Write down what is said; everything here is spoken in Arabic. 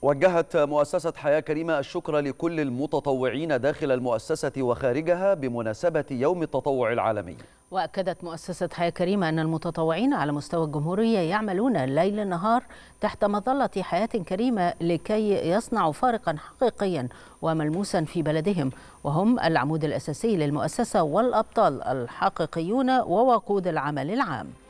وجهت مؤسسة حياة كريمة الشكر لكل المتطوعين داخل المؤسسة وخارجها بمناسبة يوم التطوع العالمي. وأكدت مؤسسة حياة كريمة أن المتطوعين على مستوى الجمهورية يعملون ليل نهار تحت مظلة حياة كريمة لكي يصنعوا فارقا حقيقيا وملموسا في بلدهم، وهم العمود الأساسي للمؤسسة والأبطال الحقيقيون ووقود العمل العام.